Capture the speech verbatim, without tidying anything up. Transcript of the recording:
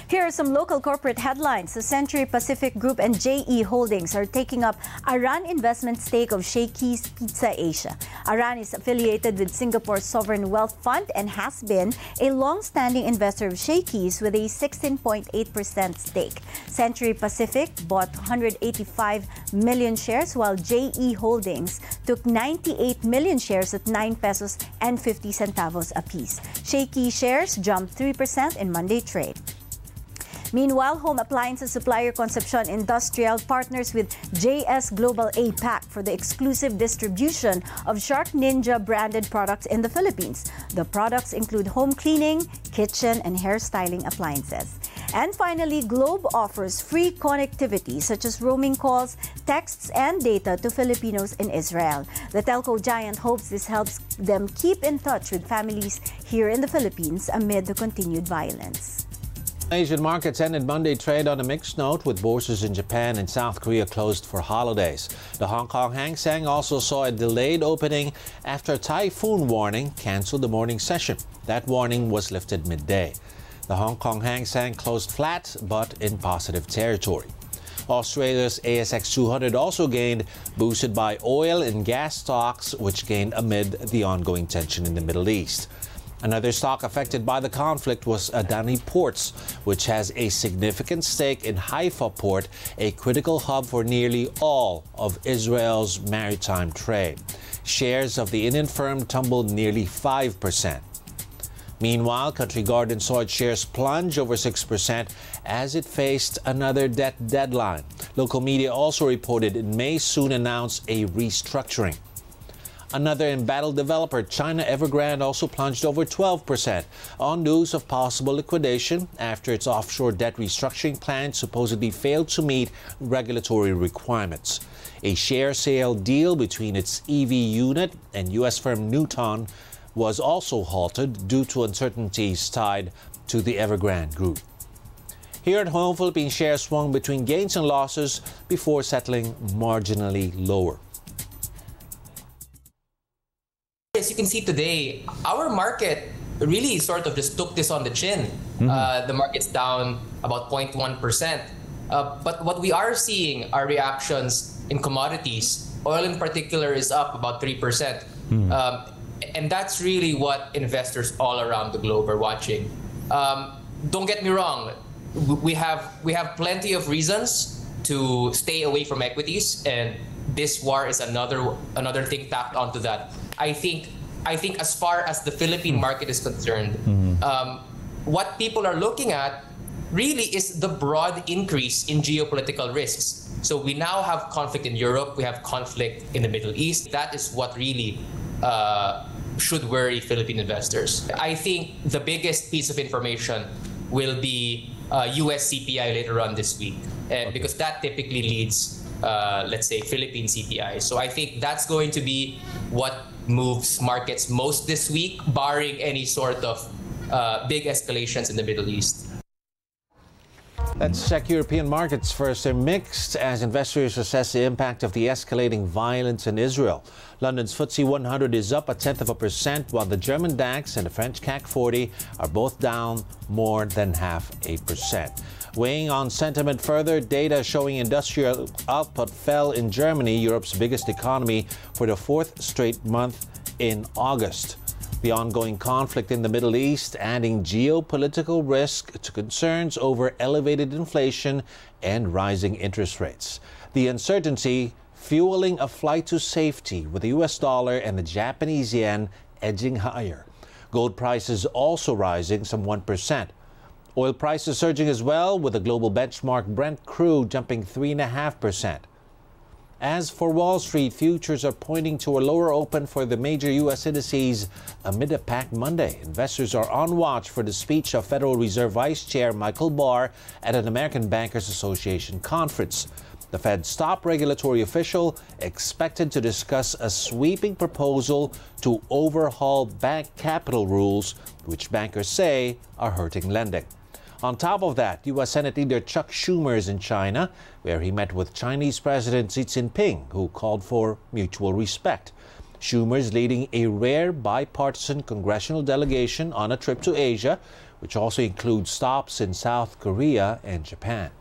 Here are some local corporate headlines. The Century Pacific Group and J E Holdings are taking up Aran investment stake of Shakey's Pizza Asia. Aran is affiliated with Singapore's Sovereign Wealth Fund and has been a long-standing investor of Shakey's with a sixteen point eight percent stake. Century Pacific bought one hundred eighty-five million shares, while J E Holdings took ninety-eight million shares at nine pesos and fifty centavos apiece. Shakey shares jumped three percent in Monday trade. Meanwhile, home appliances supplier Concepcion Industrial partners with J S Global A PAC for the exclusive distribution of Shark Ninja branded products in the Philippines. The products include home cleaning, kitchen, and hairstyling appliances. And finally, Globe offers free connectivity such as roaming calls, texts, and data to Filipinos in Israel. The telco giant hopes this helps them keep in touch with families here in the Philippines amid the continued violence. Asian markets ended Monday trade on a mixed note, with bourses in Japan and South Korea closed for holidays. The Hong Kong Hang Seng also saw a delayed opening after a typhoon warning canceled the morning session. That warning was lifted midday. The Hong Kong Hang Seng closed flat but in positive territory. Australia's A S X two hundred also gained, boosted by oil and gas stocks, which gained amid the ongoing tension in the Middle East. Another stock affected by the conflict was Adani Ports, which has a significant stake in Haifa Port, a critical hub for nearly all of Israel's maritime trade. Shares of the Indian firm tumbled nearly five percent. Meanwhile, Country Garden saw its shares plunge over six percent as it faced another debt deadline. Local media also reported it may soon announce a restructuring. Another embattled developer, China Evergrande, also plunged over twelve percent on news of possible liquidation after its offshore debt restructuring plan supposedly failed to meet regulatory requirements. A share sale deal between its E V unit and U S firm Newton was also halted due to uncertainties tied to the Evergrande Group. Here at home, Philippine shares swung between gains and losses before settling marginally lower. As you can see today, our market really sort of just took this on the chin. Mm-hmm. Uh, the market's down about zero point one percent. Uh, but what we are seeing are reactions in commodities. Oil in particular is up about three percent. Mm-hmm. Um, and that's really what investors all around the globe are watching. Um, don't get me wrong, we have, we have plenty of reasons to stay away from equities, and this war is another, another thing tacked onto that. I think I think as far as the Philippine market is concerned, mm-hmm. um, what people are looking at really is the broad increase in geopolitical risks. So we now have conflict in Europe, we have conflict in the Middle East. That is what really uh, should worry Philippine investors. I think the biggest piece of information will be uh, U S C P I later on this week, and okay. because that typically leads, uh, let's say, Philippine C P I. So I think that's going to be what moves markets most this week, barring any sort of uh, big escalations in the Middle East. Let's check European markets first. They're mixed as investors assess the impact of the escalating violence in Israel. London's F T S E one hundred is up a tenth of a percent, while the German DAX and the French C A C forty are both down more than half a percent. Weighing on sentiment further, data showing industrial output fell in Germany, Europe's biggest economy, for the fourth straight month in August. The ongoing conflict in the Middle East adding geopolitical risk to concerns over elevated inflation and rising interest rates. The uncertainty fueling a flight to safety, with the U S dollar and the Japanese yen edging higher. Gold prices also rising some one percent. Oil prices surging as well, with the global benchmark Brent crude jumping three point five percent. As for Wall Street, futures are pointing to a lower open for the major U S indices amid a packed Monday. Investors are on watch for the speech of Federal Reserve Vice Chair Michael Barr at an American Bankers Association conference. The Fed's top regulatory official expected to discuss a sweeping proposal to overhaul bank capital rules, which bankers say are hurting lending. On top of that, U S Senate leader Chuck Schumer is in China, where he met with Chinese President Xi Jinping, who called for mutual respect. Schumer is leading a rare bipartisan congressional delegation on a trip to Asia, which also includes stops in South Korea and Japan.